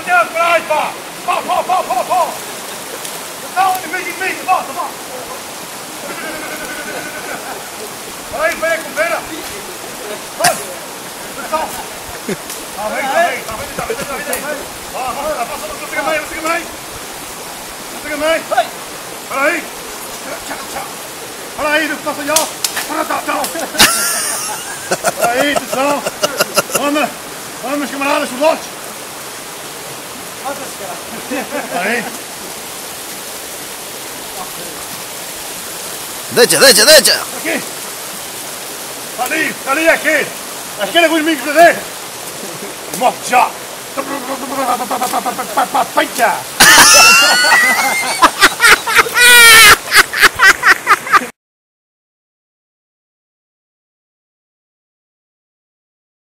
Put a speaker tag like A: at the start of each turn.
A: adiante, para aí, pá! Pá! Não, inimigo, volta! Para aí, vem com pena! Vai! Tá bem. Passa, não siga meio. Para aí! Para aí, passa já! Para aí, atenção! Vamos, camaradas, soldados! Para aí!
B: Deixa!
A: Aqui! Ali, aqui! A esquerda com os inimigos da direita! Morre já! Fecha!